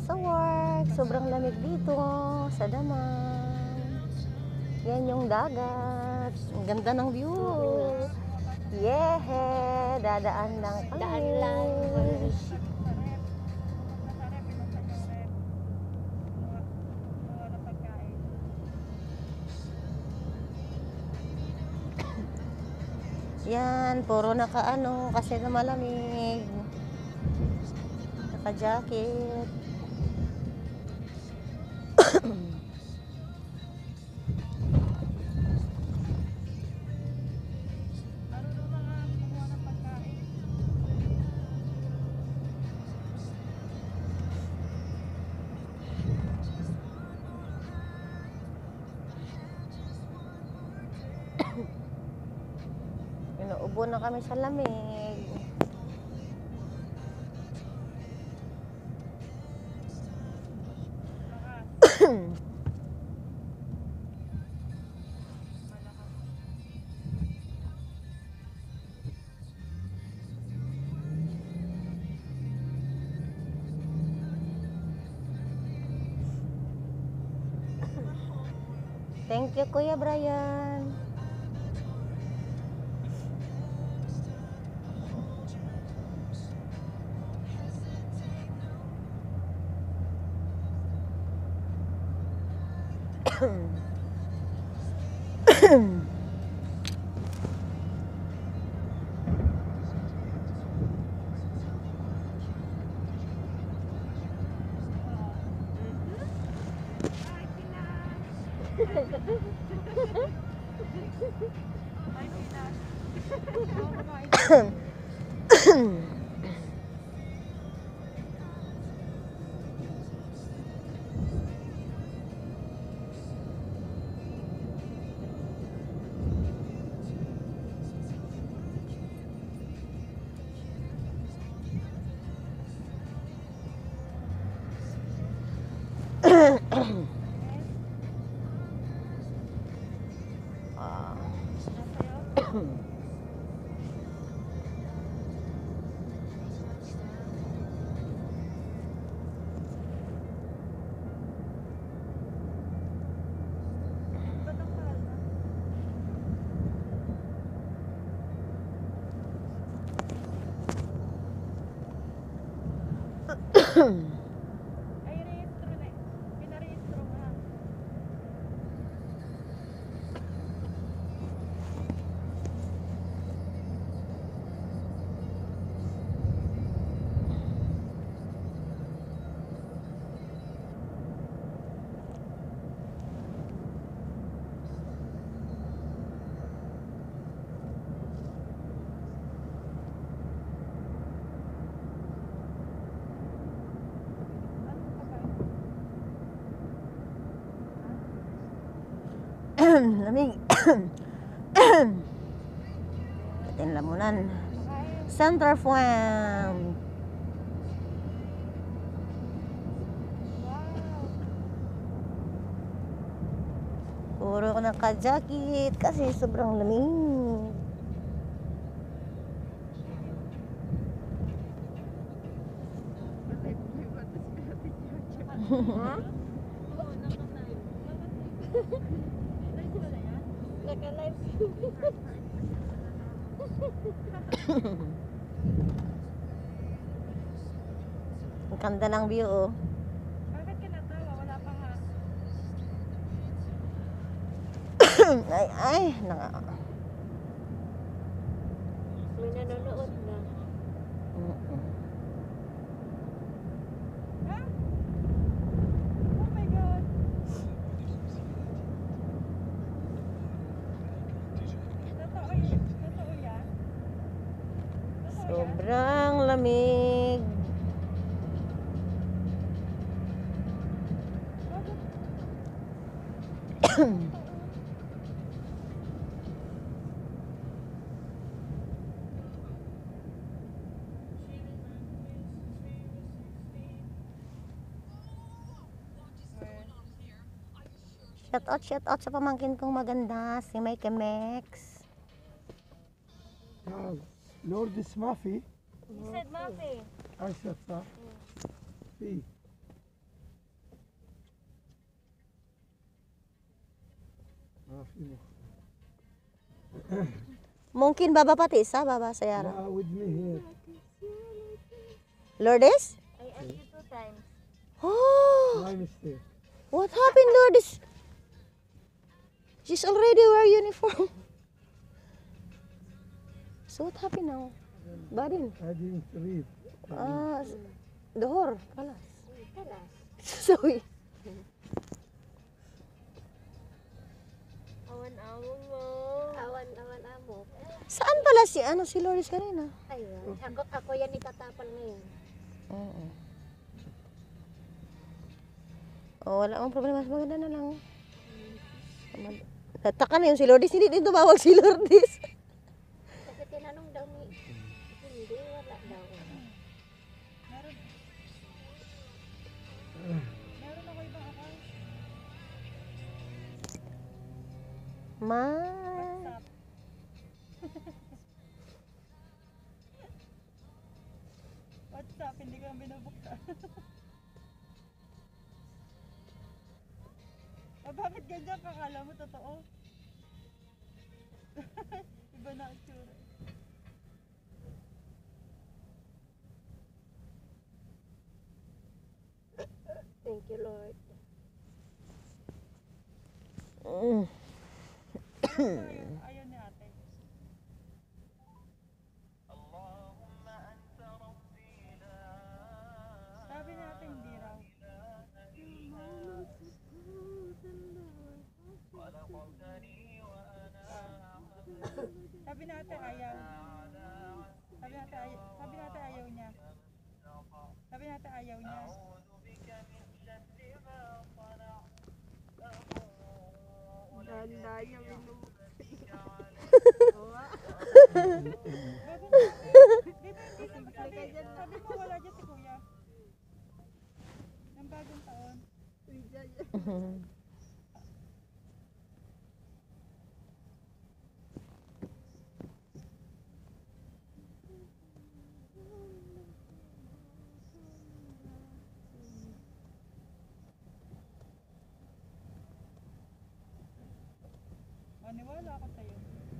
sa work. Sobrang lamig dito sa Daman. Yan yung dagat. Ang ganda ng view. Yeah, dadaan lang kami. Daan lang. Yan, puro nakaano kasi na malamig. Naka-jacket. Inuubo na kami sa lamig. Thank you, Kuya Brian. Ay, rehistro na. Pinarehistro mo ha. Lamig. Atin lamunan. Center Farm. Puro naka-jacket kasi sobrang lamig. Ha? Naka-live. Ang ganda ng view, oh. Bakit ka natawa? Wala pa nga. Ay, May nanonood na. Ha? Oh my God. Totoo yan? Totoo yan? Sobrang lamig. Shout out sa pamangkin kong maganda, si Mike Mex. لوردس ما في He said Mafi. أرشد صح؟ في في مخ. Mungkin Baba pati sa Baba Sayara. لا ودني هيك. Lourdes? I asked you 2 times. Oh, My mistake. what happened, Lourdes? She's already wearing uniform. So what happened now? Badin. I didn't read. Dohor. Kalas. Kalas. Sorry. Awan-awan mo. Awan-awan amo. Saan pala si Lourdes kanina? Ayun. Ako yan itatapal ngayon. Oo. Oh, wala akong problema. Mas maganda na lang. Nataka na yung si Lourdes. Hindi din tumawag si Lourdes. Kasi tinanong daw ni, hindi, wala daw. Meron ako ibang account. Ma. WhatsApp, hindi ko ang binubuksan. Bakit ganyan kakala mo totoo? Iba na ang tsura. Thank you, Lord. Ayaw ni ate. Sabi natin hindi raw. Sabi natin ayaw. Sabi natin ayaw niya. Sabi natin ayaw niya. Ganda niya binubuksan. Sabi mo wala dyan si kuya. Ng bagong taon. Maniwala ako sa'yo.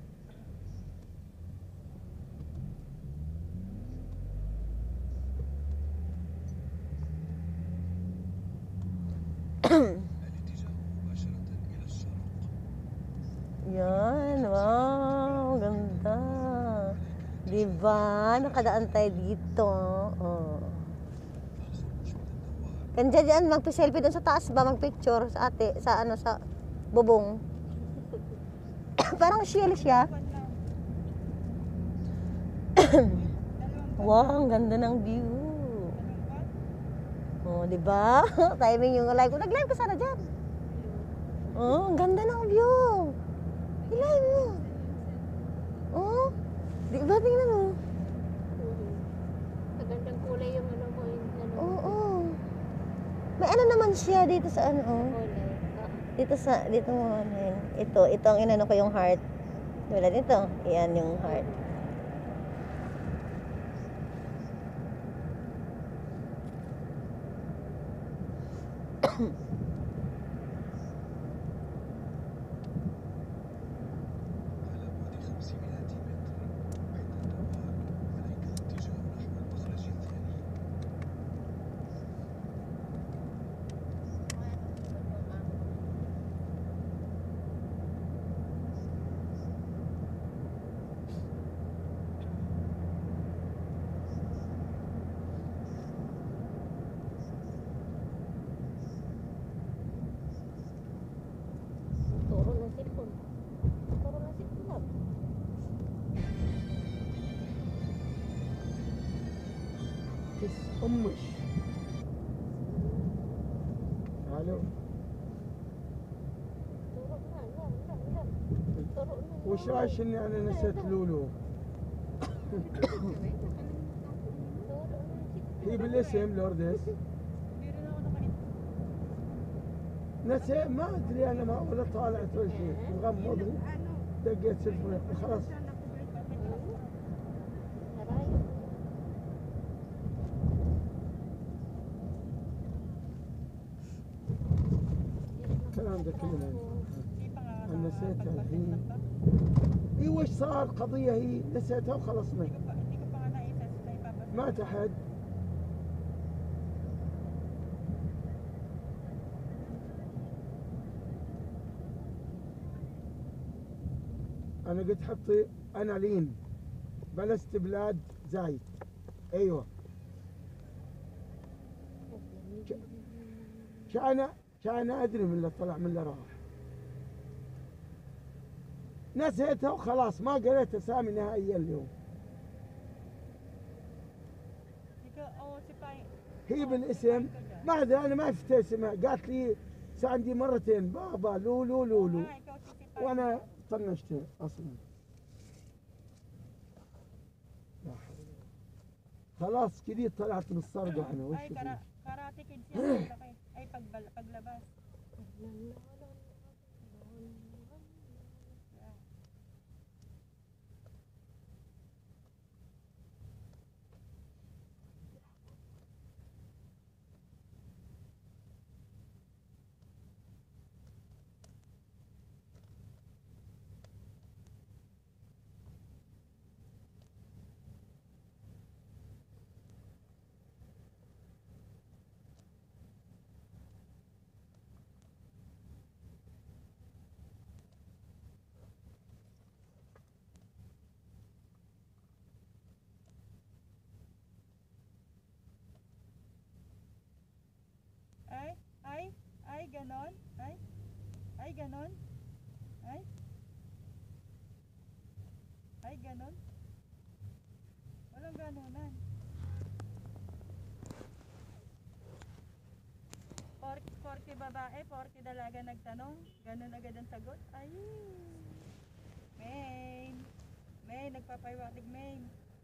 Yan, wow, ganda. Diba? Nakadaan tayo dito. Oh. Kanya dyan, magpiselfie doon sa taas ba? Magpicture sa ate, sa ano, sa bubong. Parang shield siya. Wow, ang ganda ng view. Oh, di ba? Timing yung live ko. Nag-live ka sana dyan. Oh, ang ganda ng view. I-live mo. Oh, di ba? Tingnan mo. Magandang kulay yung ano mo. Oo. May ano naman siya dito sa ano. Oh. Dito mo ano yun. Ito ang inano ko yung heart. Wala dito. Iyan yung heart. Turo ng cellphone. Turo ng cellphone. Kiss أمش. ألو. Turo na, lang. Turo na. وش رايك إني أنا نسيت لولو؟ هي بالاسم لوردس. نسيت ما أدري أنا ما ولا طالعت ولا شيء مغمض دقيت تلفون خلاص. الكلام ده كله ما ينفع. أنا نسيتها الحين. pagpasok اي وش صار قضية هي نسيتها وخلصنا. Hindi ko pa nga naisa sa ipapasok. ما تحد. انا قلت حطي انالين بلست بلاد زايد. ايوه كان ادري من اللي طلع من اللي راح. نسيتها وخلاص ما قريت اسامي نهائيا اليوم. Oo, si Pai. هي بالاسم ما ادري انا ما شفت اسمها. قالت لي عندي مرتين بابا لولو لولو Ah, ikaw si Pai. وانا طنشت اصلا. لا حول. خلاص كذي طلعت من الصرقة انا. وش Ay, في؟ karate kids yan. Laki. Ay, paglabas. Ay, ganon. Ay, ganon. Ay, ganon. Walang ganonan. Porke babae, porke dalaga nagtanong, ganon agad ang sagot. Ay, Main, nagpapaywatig Main.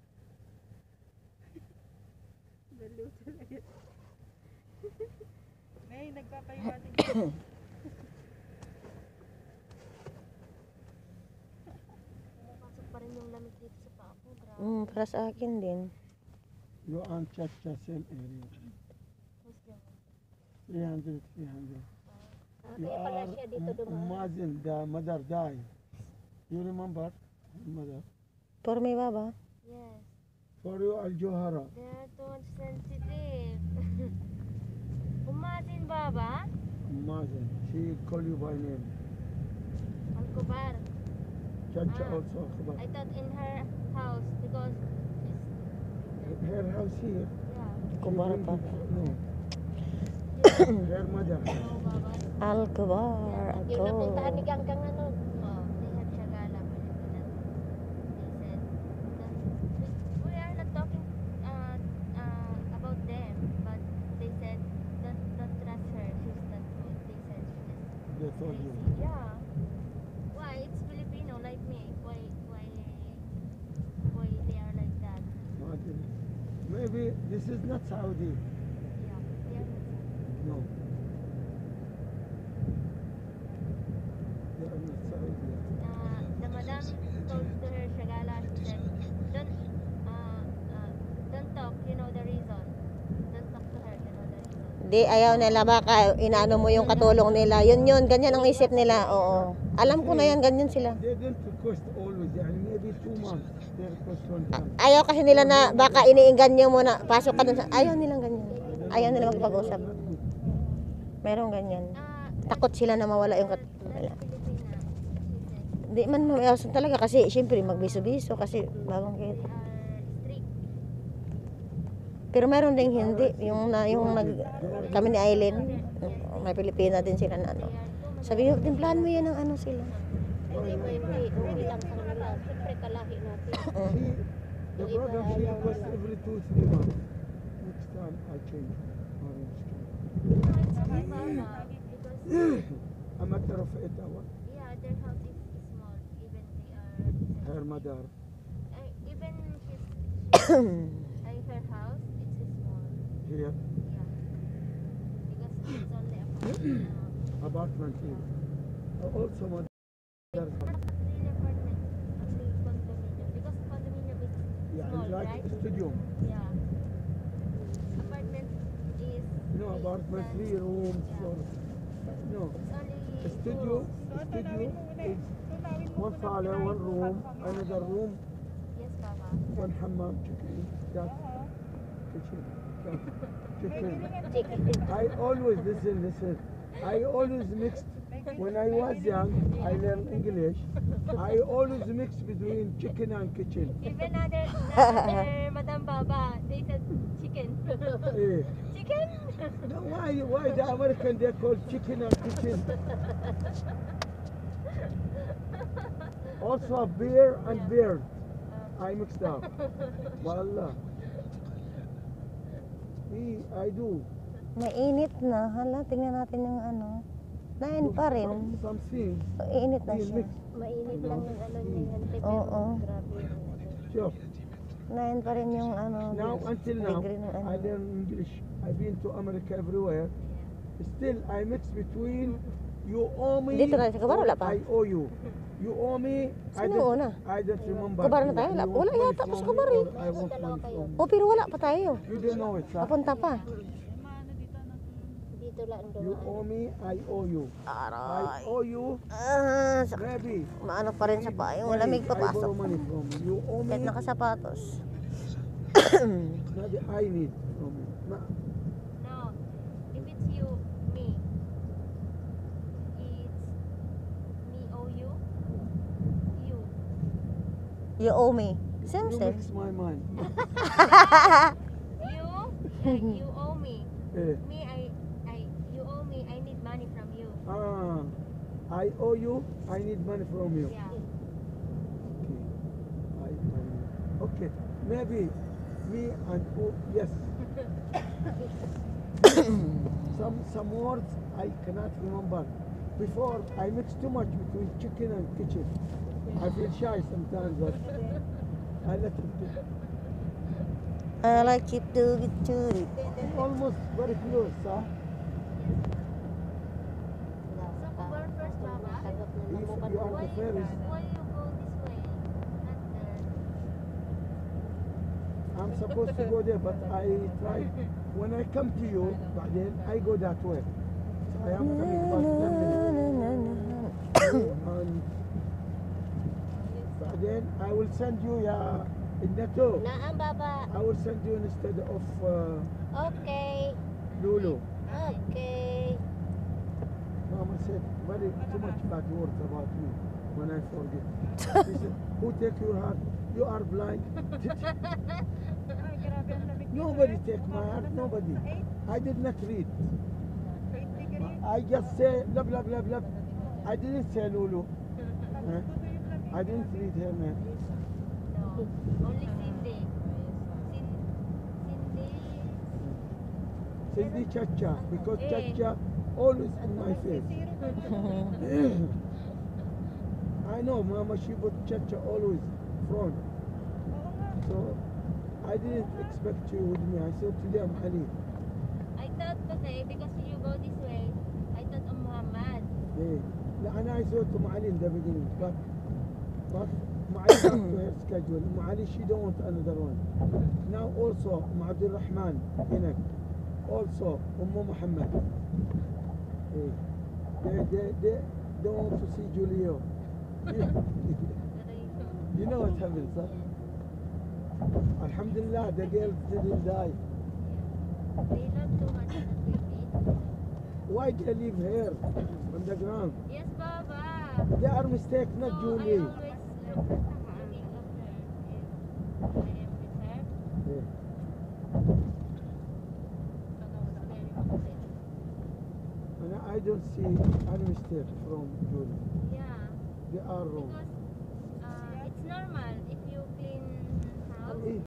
Dalo talaga. Main, nagpapaywatig Main. Pasok pa rin yung lamig dito sa paa ko, grabe. Para sa akin din. You and Chacha same area. Tapos yun. 300. You Kaya pala are siya dito dumaan. Mazin, the mother died. You remember mother? For me, baba. Yes. For you Al Johara. They are too sensitive. Umatin baba? Mazin. She call you by name. Al-Kubar. Chacha Ah. also Akbar. I thought in her house because she's Her house here. yeah. Kubar pa. No. Her mother. No baba. Al-Kubar. Yung napuntahan ni Ako. Ganggang ano? Oh, they have Shagala. They said we are not talking about them, but they said don't trust her. She's not good. They said she's They told you. crazy. Yeah. Why? It's Filipino like me. Why they are like that? Mazin. Maybe this is not Saudi. Yeah. They are not. No. They are not Saudi. The madam told to her Shagala, she said, don't talk, you know the reason. Don't talk to her, you know the reason. Di, ayaw nila baka inaano mo yung katulong nila. Yun, ganyan ang isip nila. Oo. Alam ko na yan, ganyan sila. They didn't request always. يعني maybe 2 months. They request one time. Ayaw kasi nila na baka iniinganyo mo na pasok ka dun sa... Ayaw nilang ganyan. Ayaw nila magpag-usap. Merong ganyan. Takot sila na mawala yung Not wala. Filipina, she said. Di man mamayasan talaga kasi syempre magbiso-biso kasi bagong They kita. are strict. Pero meron ding hindi. Yung kami ni Aileen, may Pilipina din sila na ano. Sabi niyo, timplahan mo yan ng ano sila. Hindi lang sa kanila. Siyempre kalahi natin. The program she requests every 2-3 months. Next time I change. Orange No, it's okay, Mama. Because, A matter of 8 hours. yeah, their house is small. Even they are... Her mother. Even her house, it's small. Here. Yeah. Because it's only a Apartment here. Also mother. real apartment, actually condominium. Because condominium is Yeah, small, it's like right? studio. Yeah. Apartment is No, apartment 3 rooms. 4. No. it's only studio Tunawin mo muna eh. is Tunawin mo one muna sauna, kinain one mo room, bago ka another room, Yes, Papa. one hammam, chicken, that Oo. kitchen, that May chicken. gilingan I always listen. I always mixed. When I was young, I learned English. I always mixed between chicken and kitchen. Even other Madam Baba, they said chicken. Eh, Chicken? no, why the American they call chicken and kitchen? Also beer and bird. I mixed up. Wallah. I do. Mainit na. Hala, tingnan natin yung ano. 9 pa rin. Some things. Init na we siya. mix. Mainit lang yung ano niya, pero Oo. grabe yung ano. Sure. 9 pa rin yung ano. Now until now, degree ng ano. I learn English. I've been to America everywhere. Still, I mix between you owe me. Dito na, sa Kabar, wala or pa? I owe you. You owe me. Sino una? I don't remember. Kabar na tayo? You want Wala money yata from sa me Kabar or eh. I want money from you. Oh, pero wala pa tayo. You don't know it, sir. Papunta pa. Dito lang You owe me, I owe you. I Aray. owe you, Sakit. maybe. Maano pa rin sa pa. Yung Money, lamig I borrow papasok. money from you. You owe me, Kahit nakasapatos. maybe I need from you. No, if it's you, me. It's me owe you. You. You owe me. Same, You same. mix my mind. You? You owe me. Eh. Me, you owe me. I need money from you. I owe you, I need money from you. Yeah. Okay, maybe me and oh, yes. some words I cannot remember. Before I mix too much between chicken and kitchen. I feel shy sometimes, but I let it do. I like it to get to it. Almost very close, huh? So, Kubar first, Baba. If you are Why the you, first, why you go this way? Not there. I'm supposed to go there, but I try. When I come to you, then I go that way. So I am coming back 10 minutes. And then I will send you in Nato. Naam, Baba. I will send you instead of Okay. Lulu. Okay. Mama said very too much bad words about me when I forget. She said, who take your heart? You are blind. Ay, grabe ang lamig. Nobody take my heart. Nobody. I did not read. 8 degrees. I just say blah blah blah blah. I didn't say Lulu. Huh? I didn't read her name. No. Only Cindy. Cindy Chacha, because Eh. Chacha always in my face. I know, Mama, she put Chacha always front. Oo nga. So I didn't expect you with me. I said today I'm Ali. I thought kasi because you go this way, I thought of Muhammad. Hey. And I saw to Ali in the beginning, but Ma'ali has to her schedule. Ma'ali, she don't want another one. Now also, Abdul Rahman, Hinak. Also, Muhammad. Hey. They don't want to see Julio. You know what happens, huh? Alhamdulillah, the girls didn't die. They love too much the baby. Why they leave her on the ground? Yes, Baba. They are mistake, not So Julie. I always thinking of her if I am with her. Yeah. Very upset. And I don't see any mistake from Julie. Yeah. They are wrong. Because it's normal if you clean house. Eh,